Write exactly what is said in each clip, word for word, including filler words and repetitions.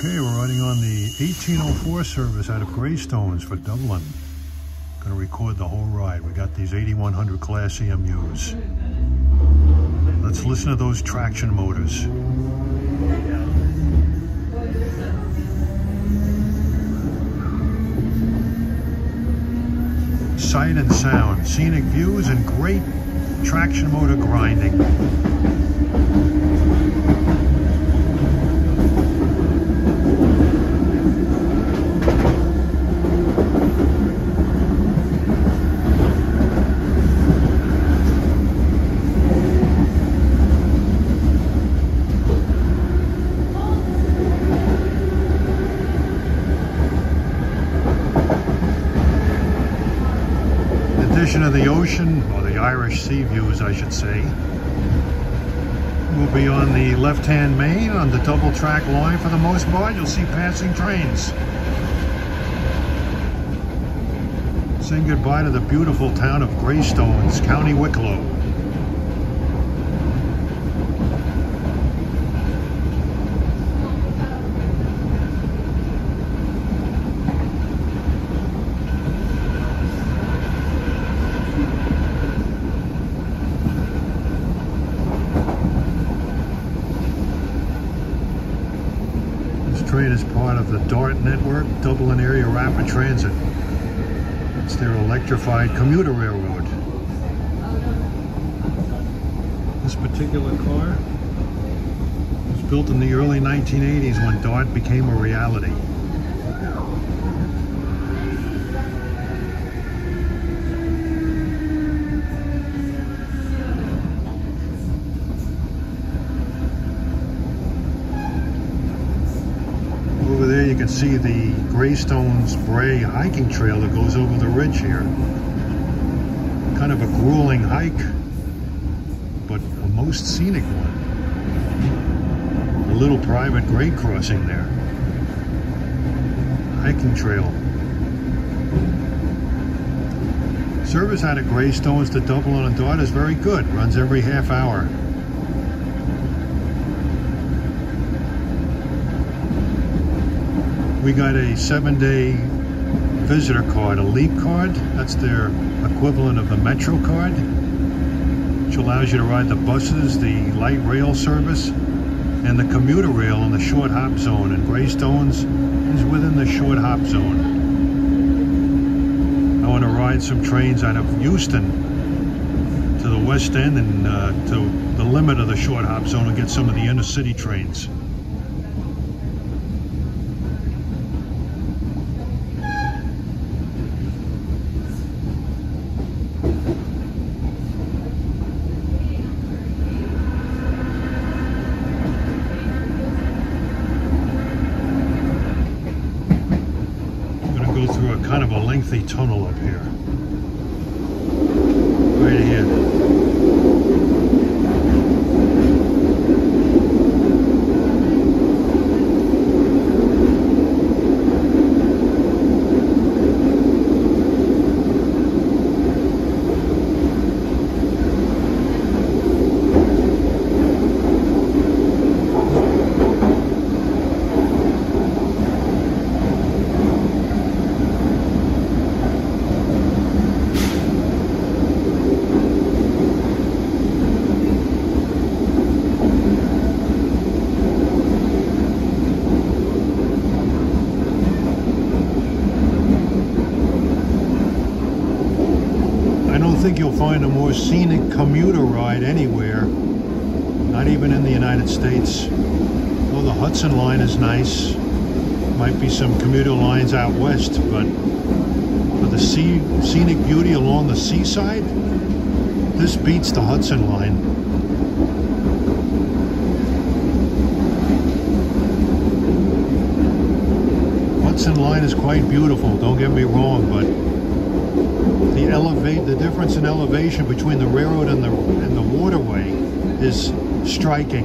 Okay, we're riding on the eighteen oh four service out of Greystones for Dublin. Gonna record the whole ride. We got these eighty-one hundred class E M Us. Let's listen to those traction motors. Sight and sound, scenic views, and great traction motor grinding. Of the ocean, or the Irish sea views I should say. We'll be on the left-hand main on the double track line for the most part. You'll see passing trains. Saying goodbye to the beautiful town of Greystones, County Wicklow. Train is part of the DART network, Dublin Area Rapid Transit. It's their electrified commuter railroad. This particular car was built in the early nineteen eighties when DART became a reality. Over there you can see the Greystones Bray hiking trail that goes over the ridge here. Kind of a grueling hike, but a most scenic one. A little private grade crossing there. Hiking trail. Service out of Greystones to Dublin and DART is very good. Runs every half hour. We got a seven-day visitor card, a LEAP card. That's their equivalent of the Metro card, which allows you to ride the buses, the light rail service, and the commuter rail in the short hop zone. And Greystones is within the short hop zone. I want to ride some trains out of Euston to the West End and uh, to the limit of the short hop zone and get some of the inner city trains. Go through a kind of a lengthy tunnel up here. Right ahead. I don't think you'll find a more scenic commuter ride anywhere, not even in the United States. Well, the Hudson line is nice. Might be some commuter lines out west, but for the sea, scenic beauty along the seaside, this beats the Hudson line. Hudson line is quite beautiful, don't get me wrong, but the elevate the difference in elevation between the railroad and the and the waterway is striking.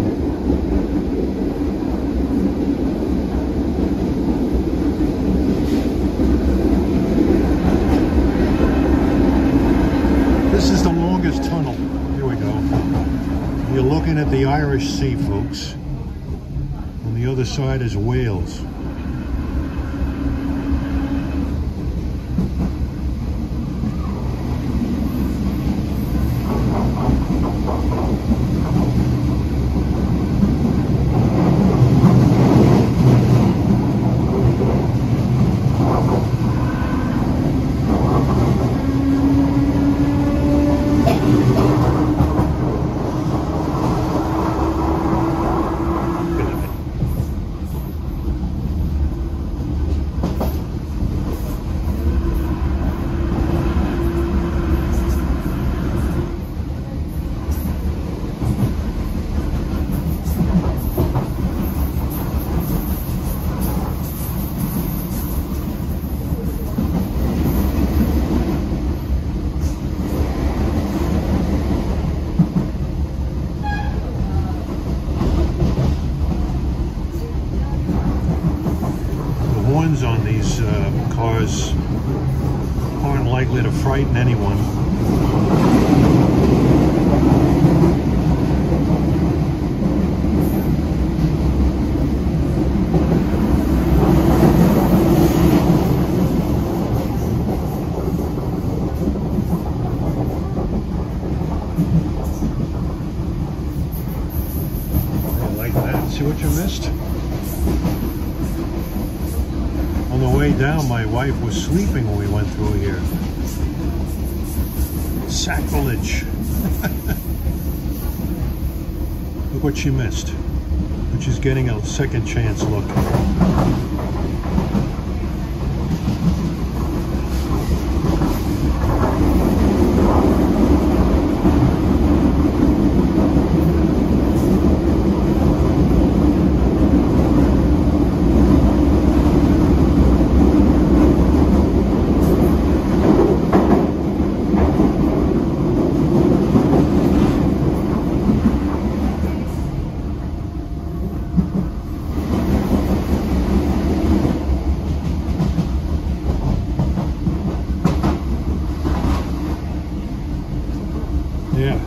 This is the longest tunnel. Here we go. You're looking at the Irish Sea, folks. On the the other side is Wales. On these uh, cars aren't likely to frighten anyone. I like that. See what you missed? On the way down, my wife was sleeping when we went through here. Sacrilege. Look what she missed. But she's getting a second chance look. Yeah.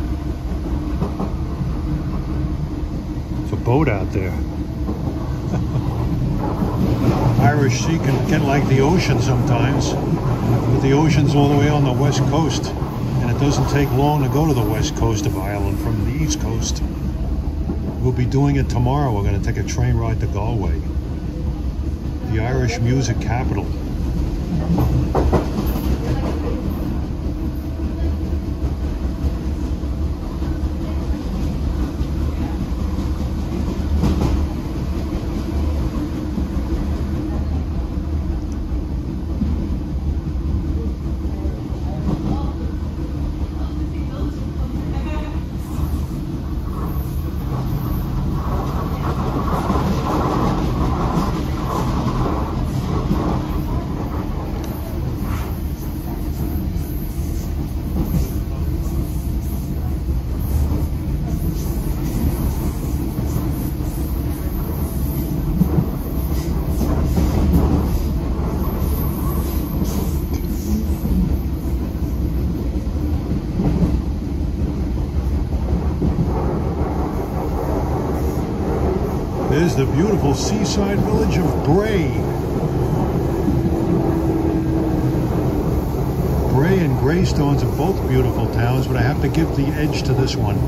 It's a boat out there. Irish Sea can get like the ocean sometimes, but the ocean's all the way on the west coast, and it doesn't take long to go to the west coast of Ireland from the east coast. We'll be doing it tomorrow. We're going to take a train ride to Galway, the Irish music capital. There's the beautiful seaside village of Bray. Bray and Greystones are both beautiful towns, but I have to give the edge to this one.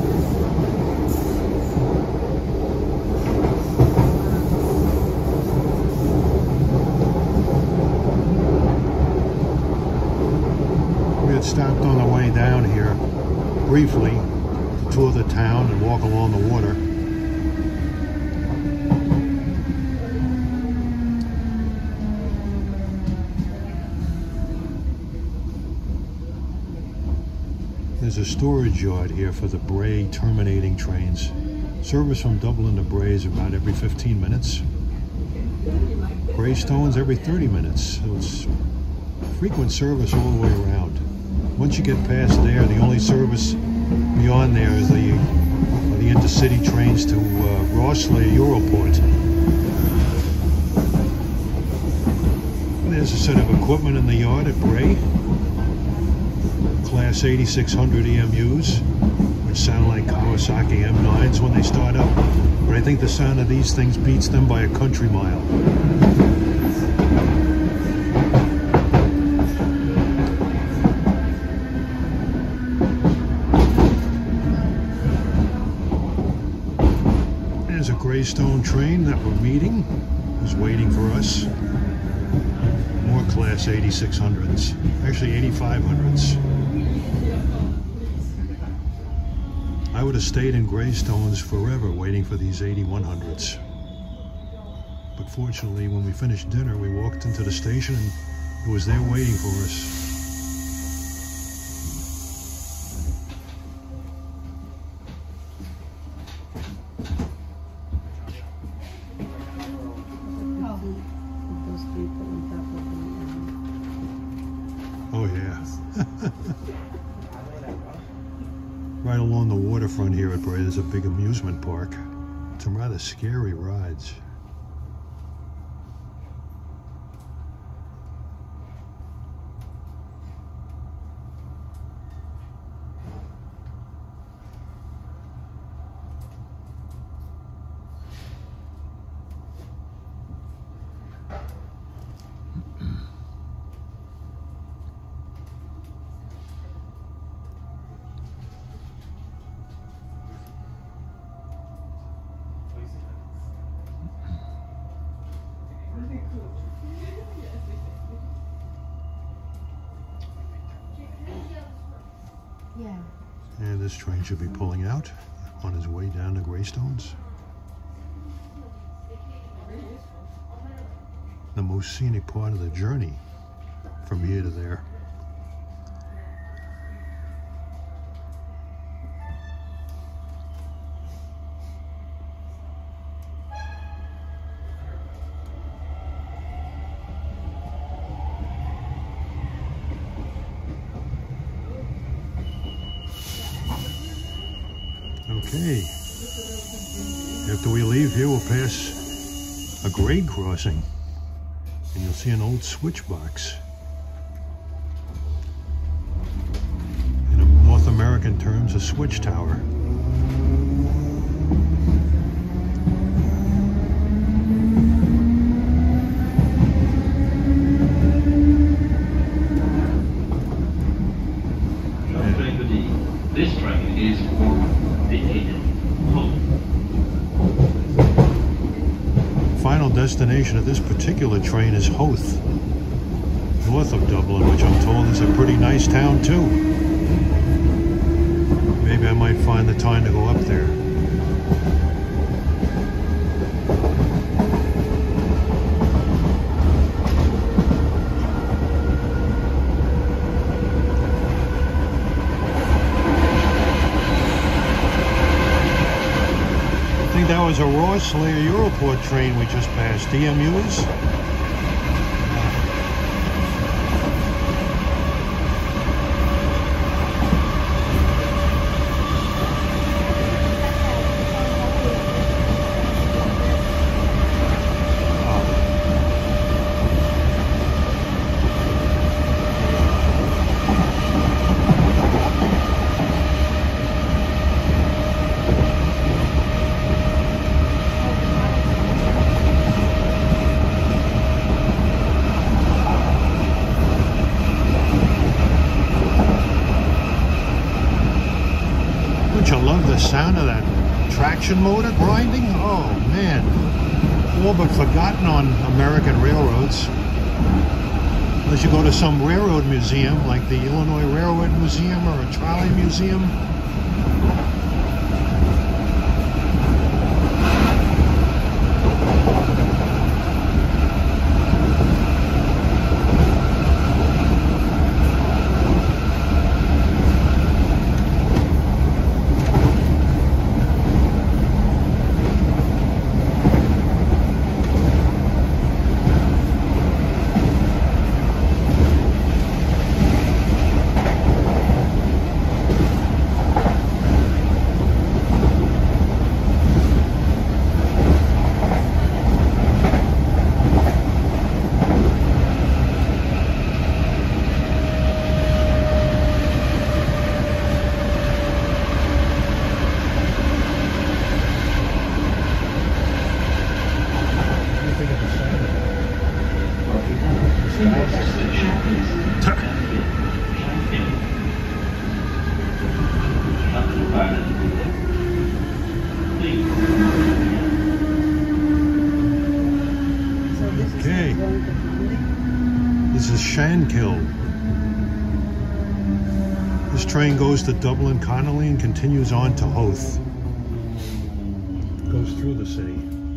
We had stopped on the way down here briefly to tour the town and walk along the water. There's a storage yard here for the Bray terminating trains. Service from Dublin to Bray is about every fifteen minutes. Greystones every thirty minutes. So it's frequent service all the way around. Once you get past there, the only service beyond there is the, the intercity trains to uh, Rosslea Europort. And there's a set of equipment in the yard at Bray. Class eighty-six hundred E M Us, which sound like Kawasaki M nines when they start up, but I think the sound of these things beats them by a country mile. There's a Greystone train that we're meeting, who's waiting for us. More Class eighty-six hundreds, actually eighty-five hundreds. I would have stayed in Greystones forever waiting for these eighty-one hundreds. But fortunately, when we finished dinner, we walked into the station and it was there waiting for us. Oh yeah. Right along the waterfront here at Bray, there's a big amusement park. Some rather scary rides. Yeah. And this train should be pulling out on his way down to Greystones. The most scenic part of the journey from here to there. Okay, after we leave here, we'll pass a grade crossing and you'll see an old switch box. In North American terms, a switch tower. This train is for Final destination of this particular train is Howth, north of Dublin, which I'm told is a pretty nice town too. Maybe I might find the time to go up there. That was a Roslayer Europort train we just passed. E M Us. I love the sound of that traction motor grinding. Oh man, all but forgotten on American railroads. Unless you go to some railroad museum like the Illinois Railroad Museum or a trolley museum. Okay, this is Shankill. This train goes to Dublin Connolly and continues on to Howth. Goes through the city.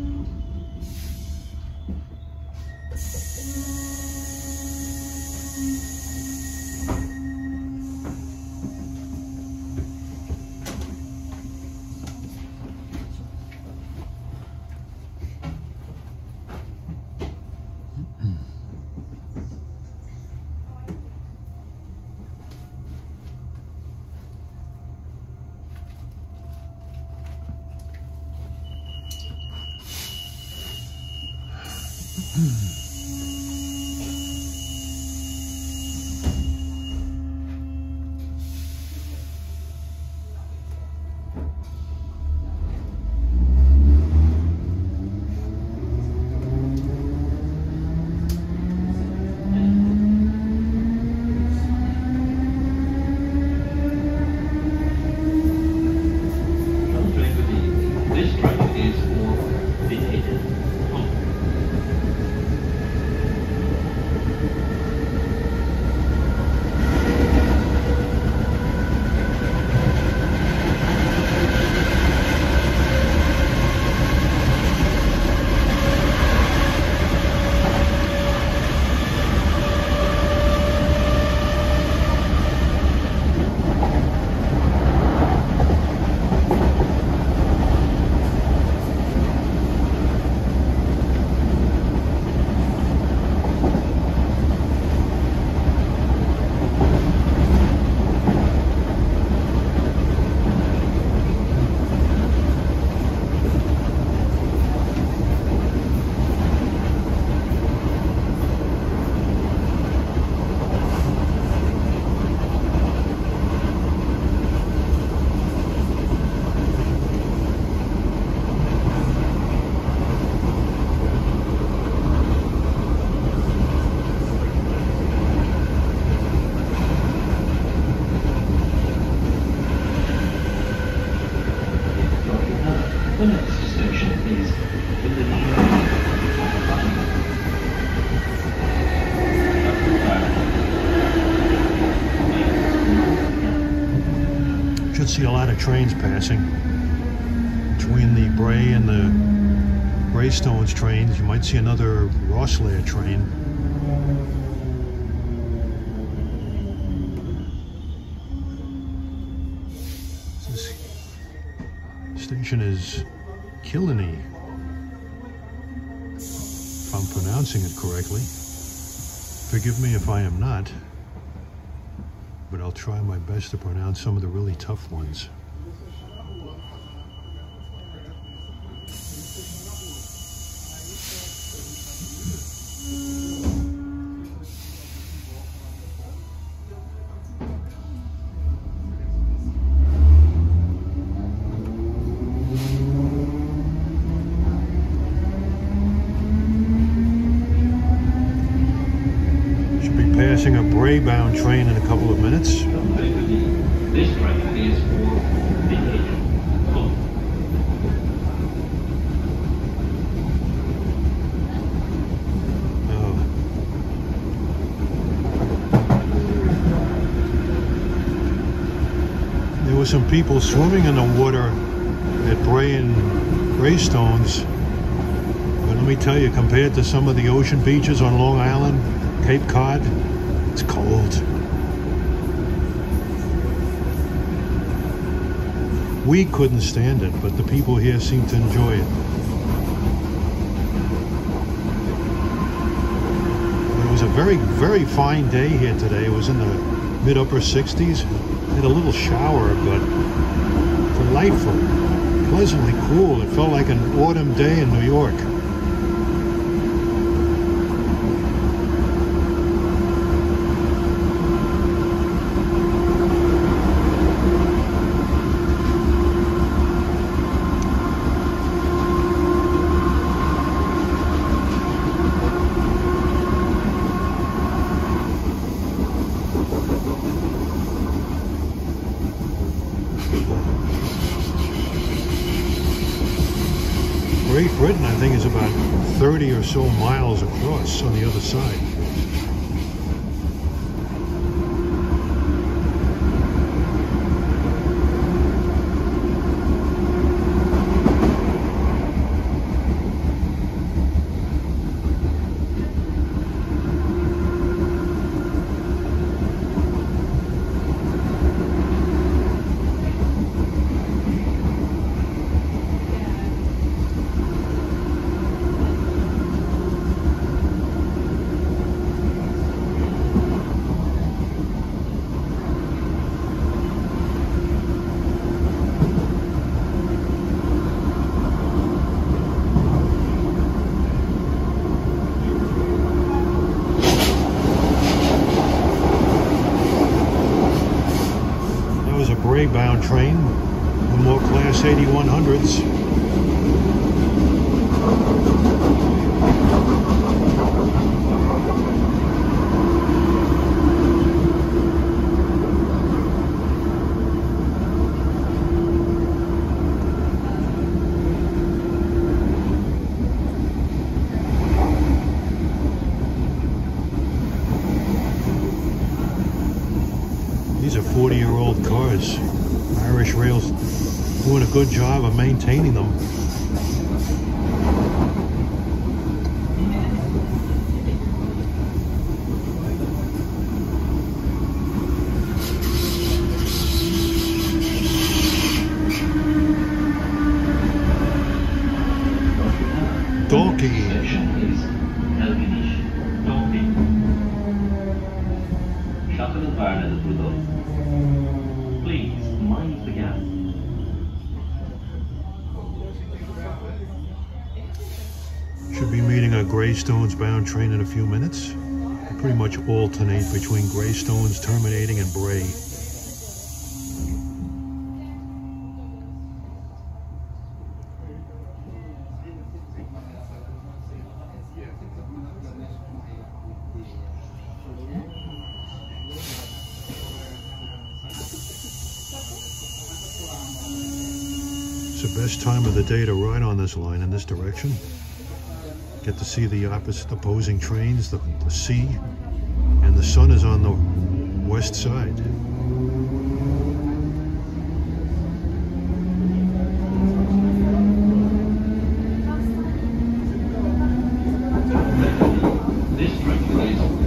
The next station is in the Should see a lot of trains passing between the Bray and the Greystones trains. You might see another Rosslare train. Station is Killiney, if I'm pronouncing it correctly. Forgive me if I am not, but I'll try my best to pronounce some of the really tough ones. Passing a Bray-bound train in a couple of minutes. This train is for vacation. Oh. There were some people swimming in the water at Bray and Greystones, but let me tell you, compared to some of the ocean beaches on Long Island, Cape Cod, it's cold. We couldn't stand it, but the people here seem to enjoy it. It was a very, very fine day here today. It was in the mid-upper sixties. Had a little shower, but delightful, pleasantly cool. It felt like an autumn day in New York. Great Britain, I think, is about thirty or so miles across on the other side. Bound train, no more Class eighty-one hundreds. These are forty-year-old cars. Irish Rail's doing a good job of maintaining them. Dalkey. Please mind the gap. Should be meeting a Greystones bound train in a few minutes. They pretty much alternate between Greystones terminating and Bray. It's the best time of the day to ride on this line in this direction. Get to see the opposite opposing trains, the, the sea, and the sun is on the west side. This train is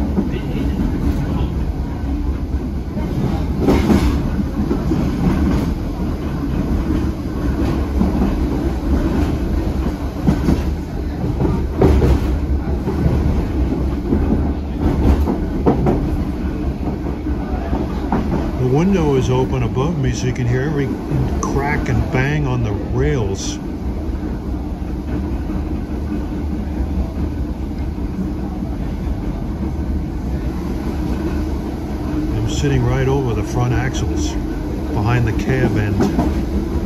The window is open above me so you can hear every crack and bang on the rails. I'm sitting right over the front axles, behind the cab end.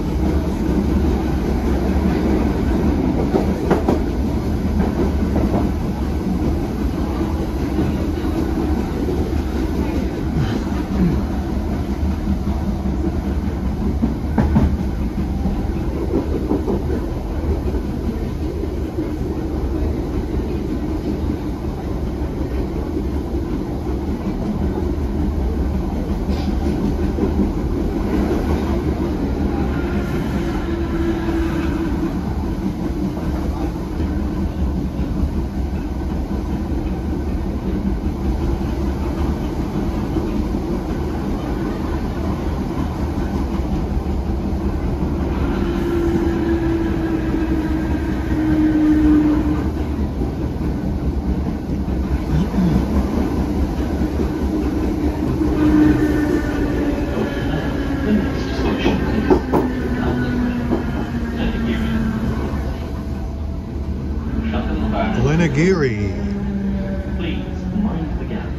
Glenagiri. Please mind the gap.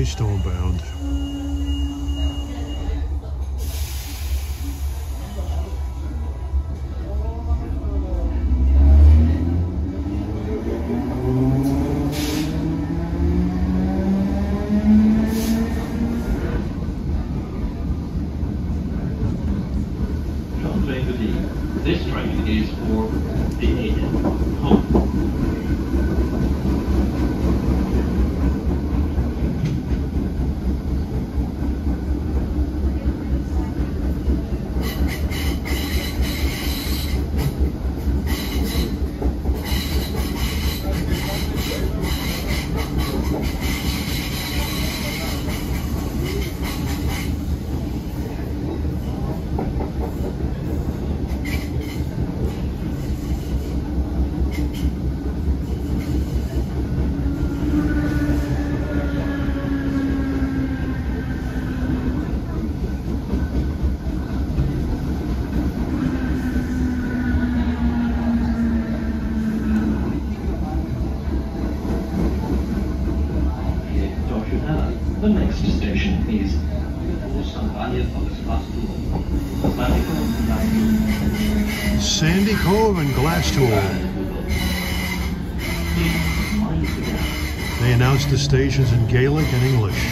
Greystone bound. This train is for the home. The next station is Sandy Cove and Glastool. They announced the stations in Gaelic and English.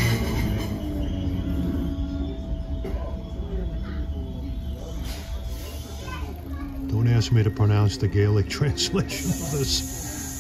Don't ask me to pronounce the Gaelic translation of this.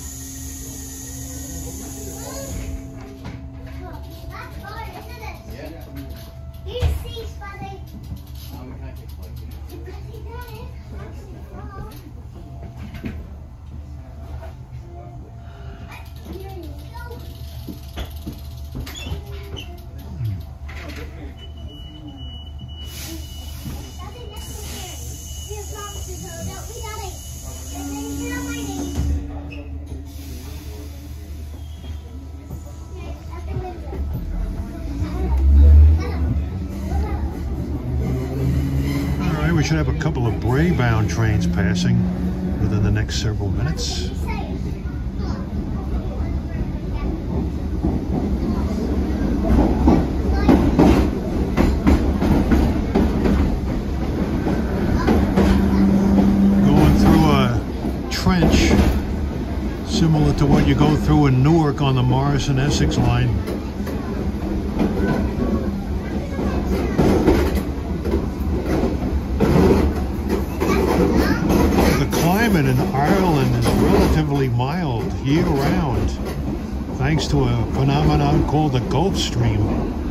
We should have a couple of Bray-bound trains passing within the next several minutes. Going through a trench similar to what you go through in Newark on the Morrison-Essex line. In Ireland is relatively mild year-round, thanks to a phenomenon called the Gulf Stream.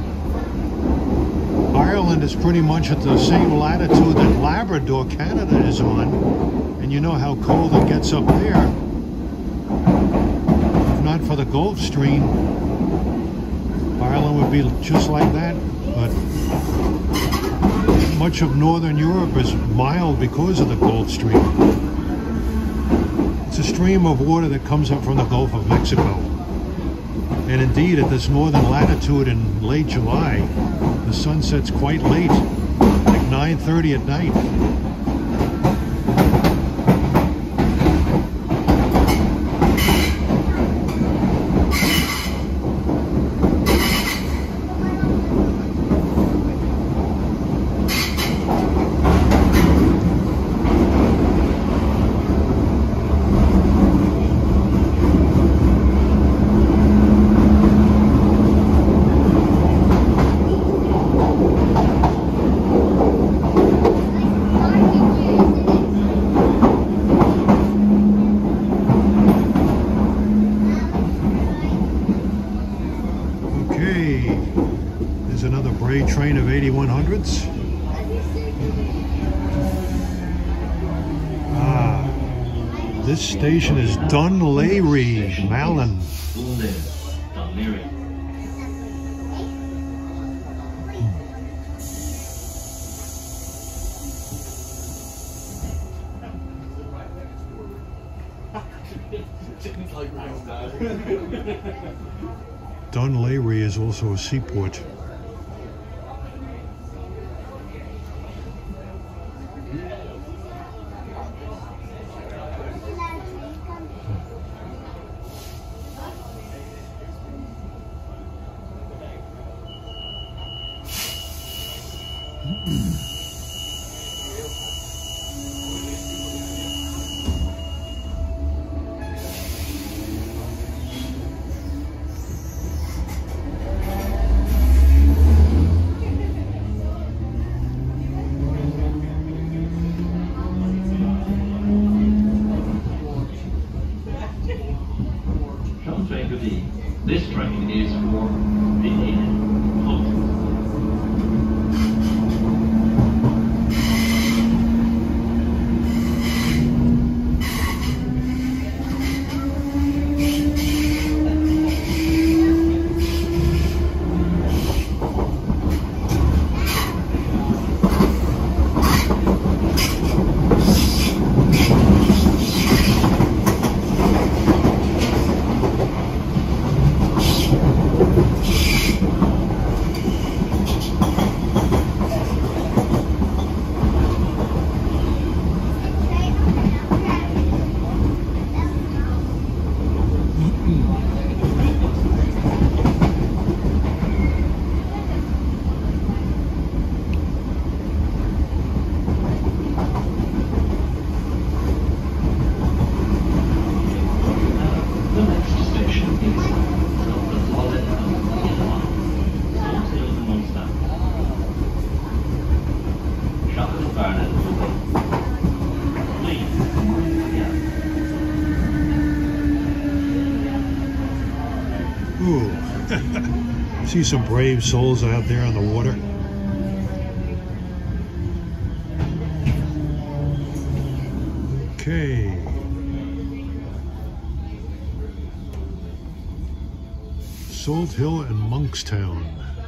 Ireland is pretty much at the same latitude that Labrador, Canada is on, and you know how cold it gets up there. If not for the Gulf Stream, Ireland would be just like that, but much of Northern Europe is mild because of the Gulf Stream. It's a stream of water that comes up from the Gulf of Mexico. And indeed, at this northern latitude in late July, the sun sets quite late, like nine thirty at night. Train of eighty-one hundreds. Ah, this station is Dunleary, Malin. Dunleary is also a seaport. This train is for the Eden Hotel. Ooh, see some brave souls out there on the water. Okay. Salt Hill and Monkstown.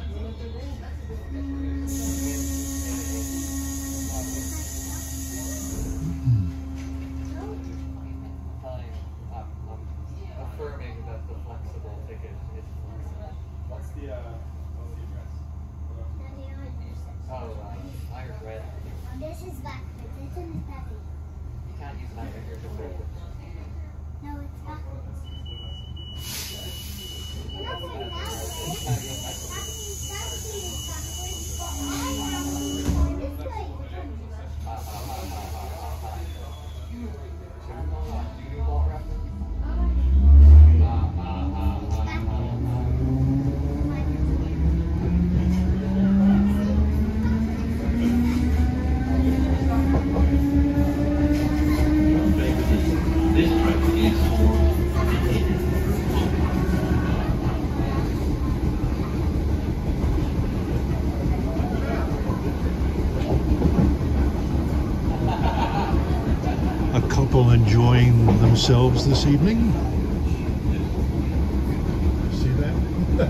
This is backwards. This one is heavy. You can't use that if you're forward. No, it's backwards. You're not going backwards. That means that key is backwards, but I have to go this way. A couple enjoying themselves this evening. See that?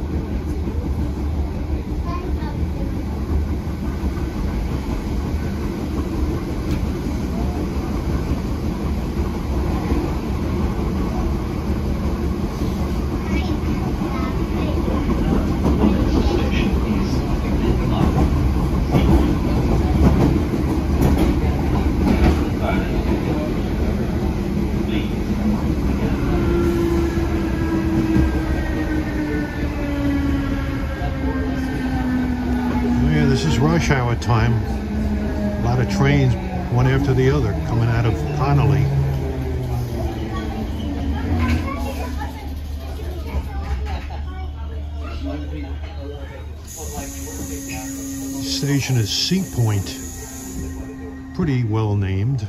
This is rush hour time. A lot of trains, one after the other, coming out of Connolly. The station is Sea Point. Pretty well named.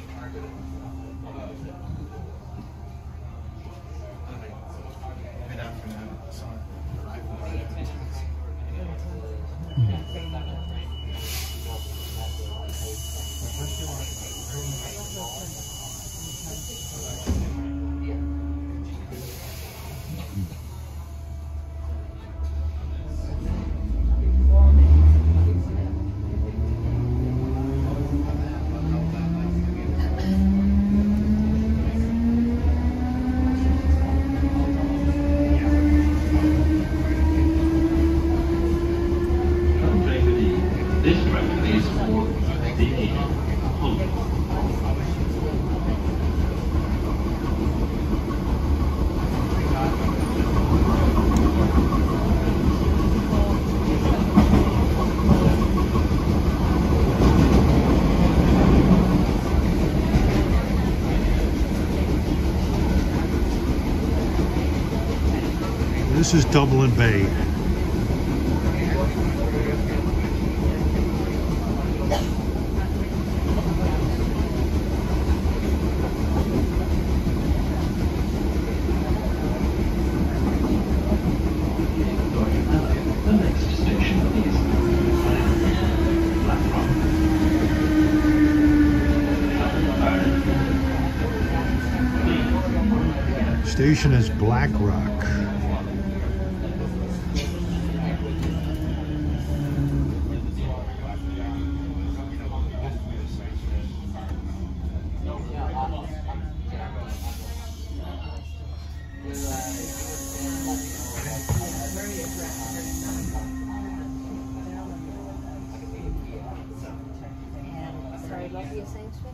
This train is for the Eden Hotel. This is Dublin Bay. The next station is Black Rock. Station is Black Rock. Sorry, what were you saying, Swift?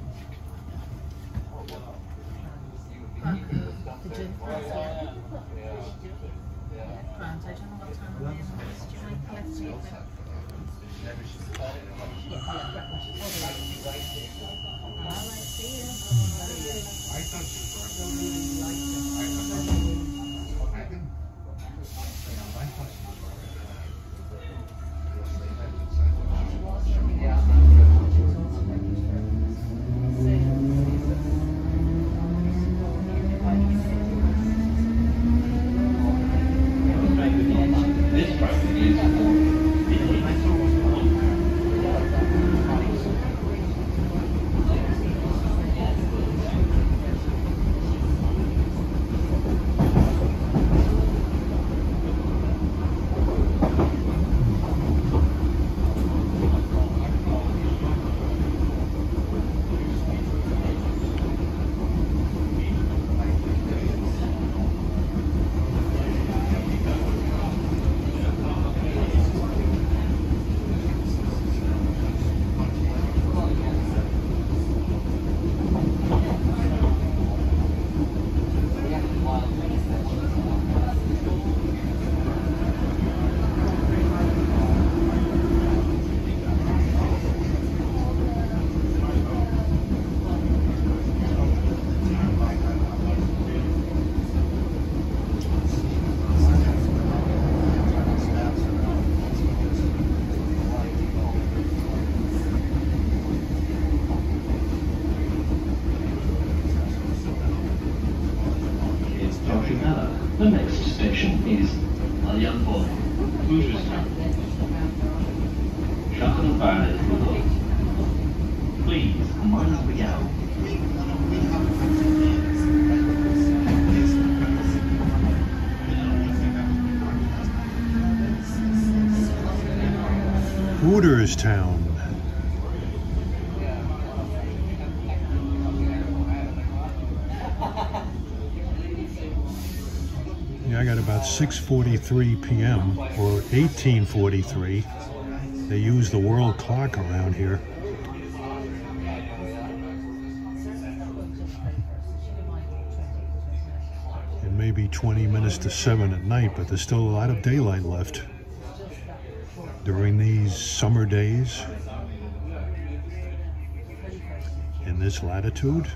The gym class, yeah. Grant, I don't know what time we're in. Do you mind collecting it? Alright, see you. I thought she was really liked it. I didn't. I thought she was This track is for the The next station is onboard. Shut and burn it. Please, mind as we go. Hooterstown. Yeah, I got about six forty-three p m or eighteen forty-three. They use the world clock around here. It may be twenty minutes to seven at night, but there's still a lot of daylight left during these summer days in this latitude.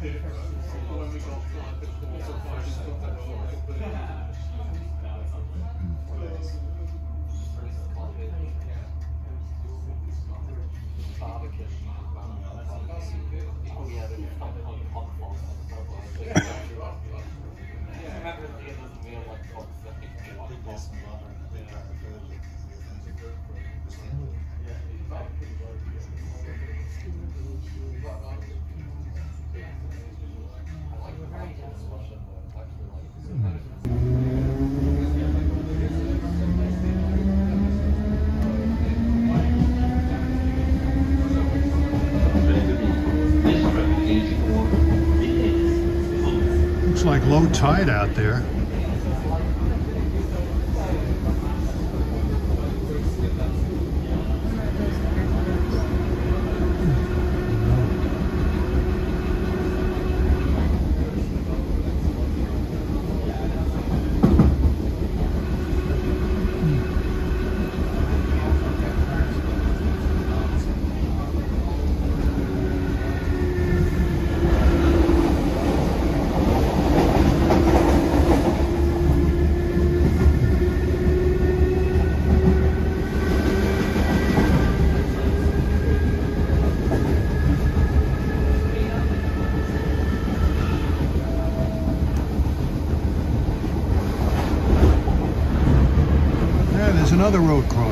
Looks like low tide out there.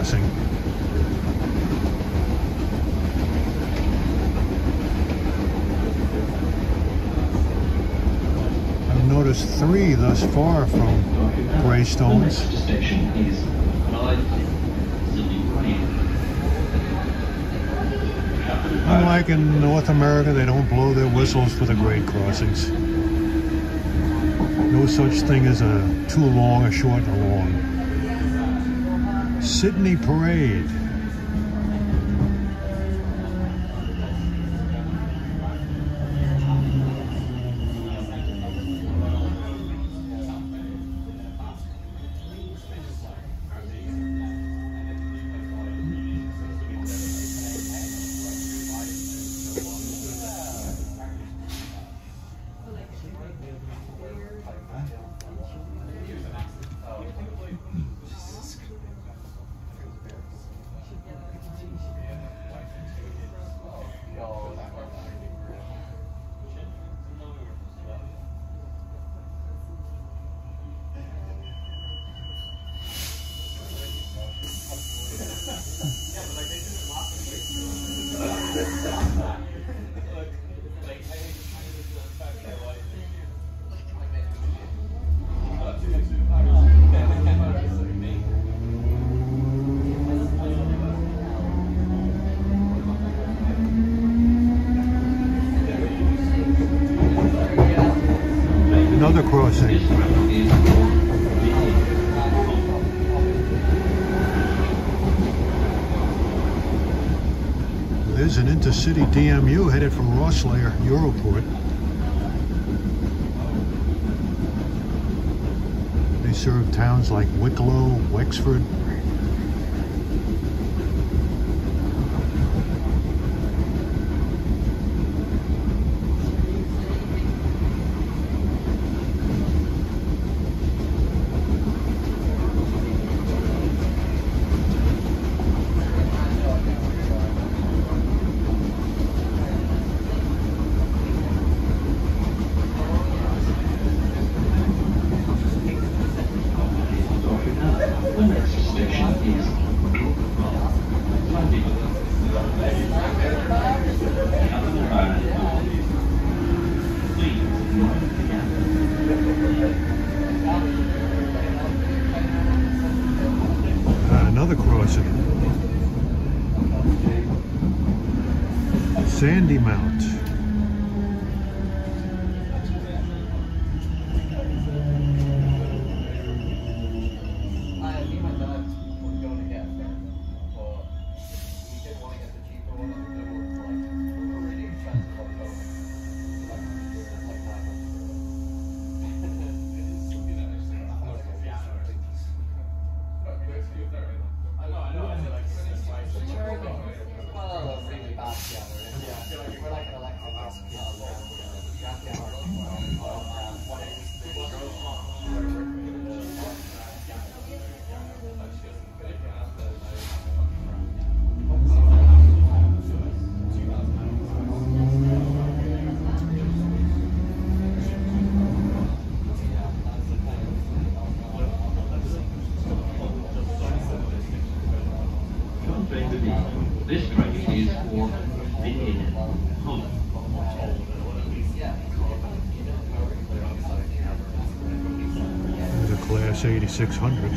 crossing. I've noticed three thus far from Greystones. The next station is Unlike in North America, they don't blow their whistles for the grade crossings. No such thing as a too long, a short, and a long. Sydney Parade. Another crossing. There's an intercity D M U headed from Rosslare, Europort. They serve towns like Wicklow, Wexford. Another crossing. Sandy Mount. This train is for the Inn home. There's a Class eighty-six hundred.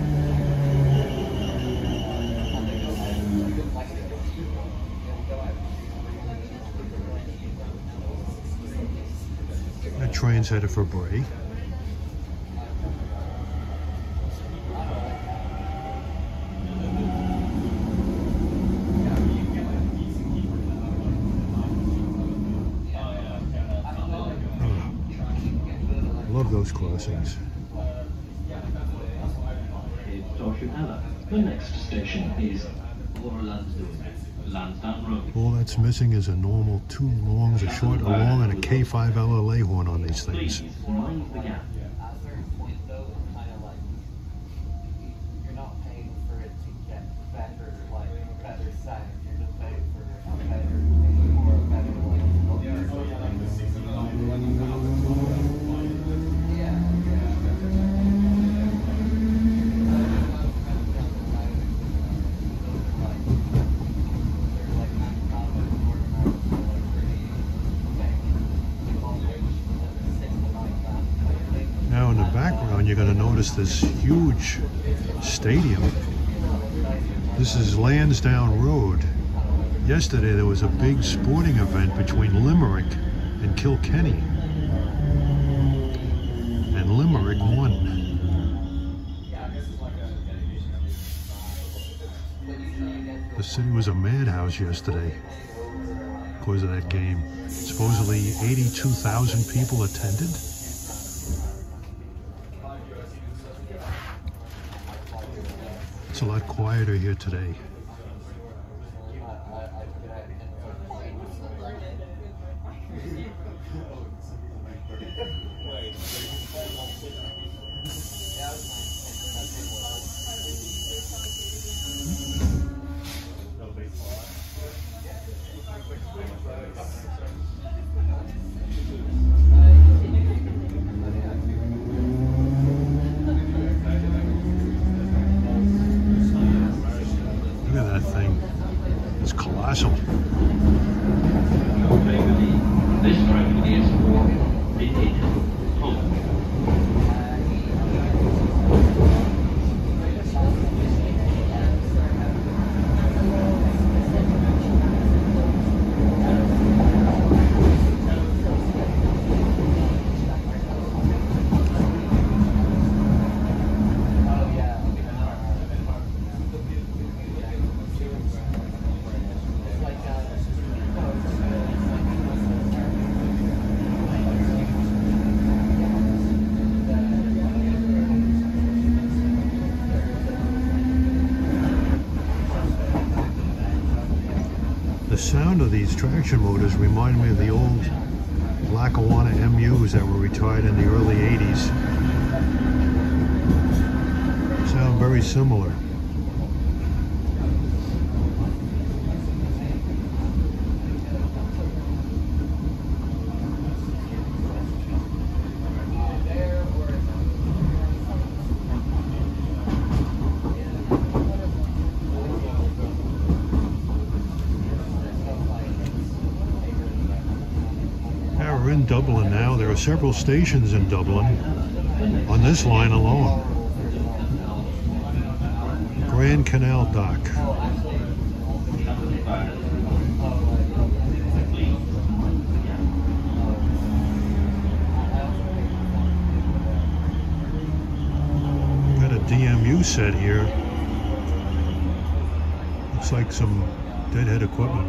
That train's headed for Bray. Love those crossings. The next station is Lansdowne Road. All that's missing is a normal two longs, a short, a long, and a K five L L A horn on these things. Please mind the gap. You're not paying for it to get better, like better sound. You're just paying for a better, more better, like. notice this huge stadium. This is Lansdowne Road. Yesterday there was a big sporting event between Limerick and Kilkenny. And Limerick won. The city was a madhouse yesterday because of that game. Supposedly eighty-two thousand people attended. It's a lot quieter here today. Colossal. This train is for the home. The sound of these traction motors remind me of the old Lackawanna E M Us that were retired in the early eighties. Sound very similar. We're in Dublin now. There are several stations in Dublin on this line alone. Grand Canal Dock. Got a D M U set here. Looks like some deadhead equipment.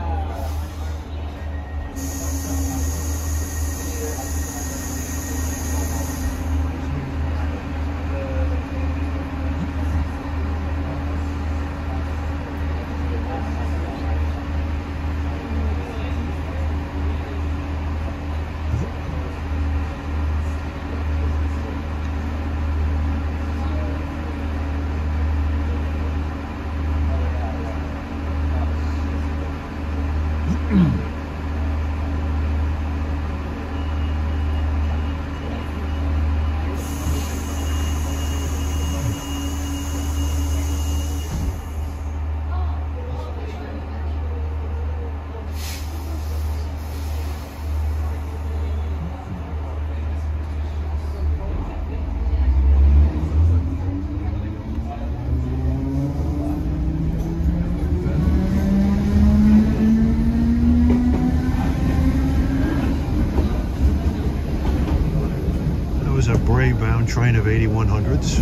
A Bray-bound train of eighty-one hundreds.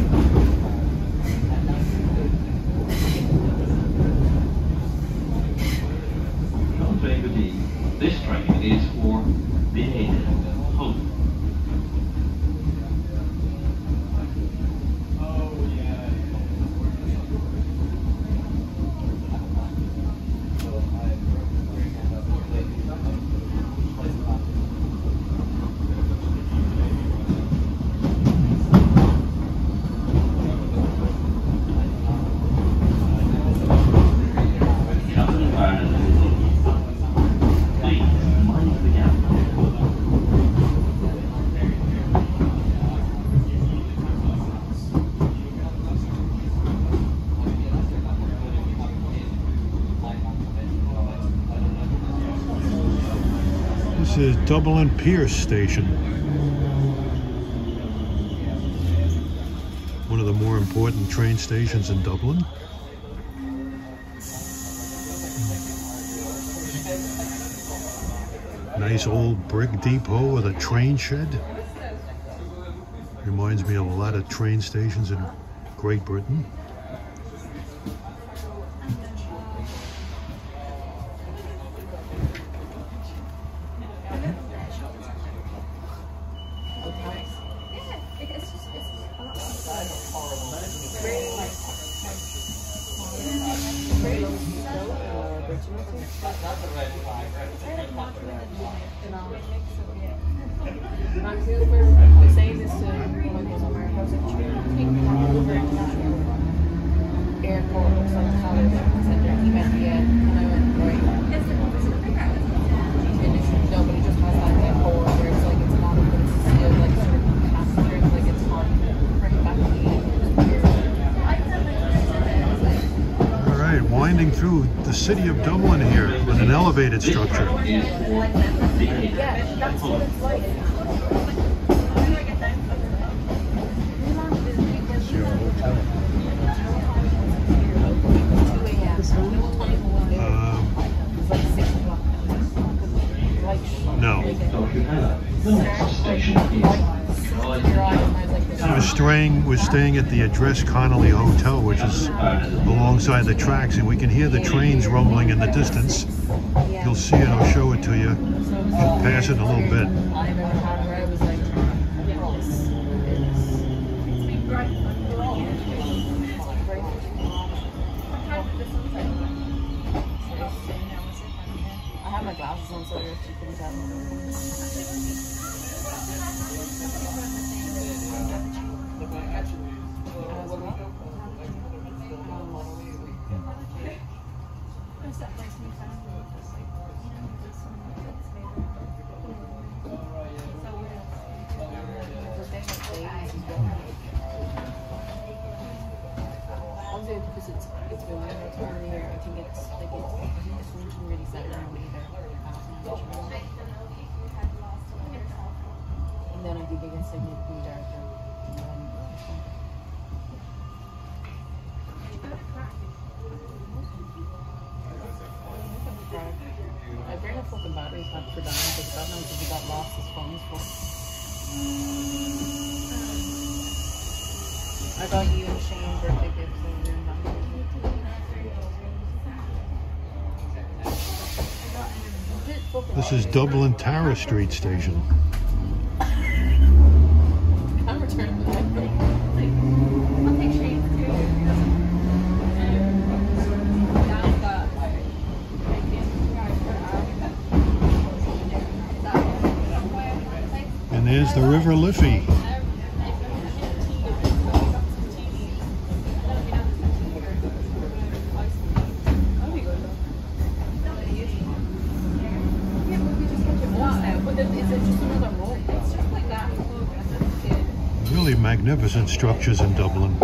This train is for the home. This is Dublin Pier Station. more important train stations in Dublin. Nice old brick depot with a train shed. Reminds me of a lot of train stations in Great Britain. Winding through the city of Dublin here with an elevated structure. Um, no. I was staying, was staying at the Dublin Connolly Hotel, which is alongside the tracks, and we can hear the trains rumbling in the distance. You'll see it, I'll show it to you. Should pass it in a little bit. I have my glasses on, so you couldn't tell. Because it's it's really nice over here. I think it's like it's it's really set around me there. And then I think it gets significantly darker. I bring a fucking battery pack for Diane because God knows if he got lost his phone's full. I got you and Shane birthday gifts over in This is Dublin Tara Street Station. I'm returning the library. I'll take Shane's too. And there's the River Liffey. Really magnificent structures in Dublin.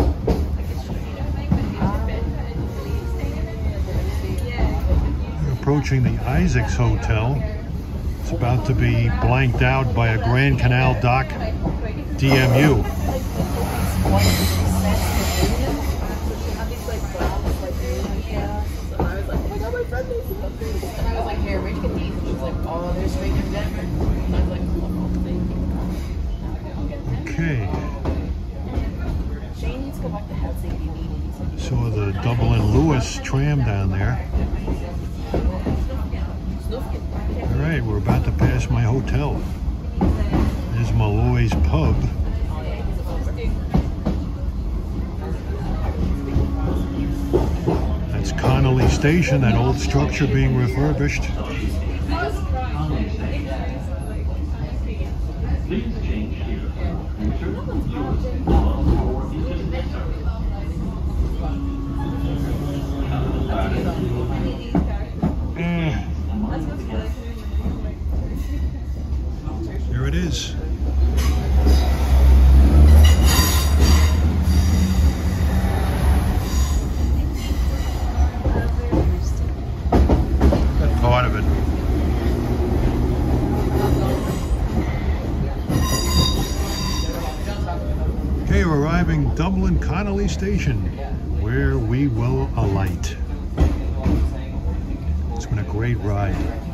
We're approaching the Isaacs Hotel. It's about to be blanked out by a Grand Canal dock D M U. Okay. Saw the Dublin Lewis tram down there. All right, we're about to pass my hotel. There's Malloy's Pub. That's Connolly Station, that old structure being refurbished. Please change here. Enter yours or into the next Eh. There it is. That part of it. Okay, we're arriving Dublin Connolly Station, where we will alight. It's been a great ride.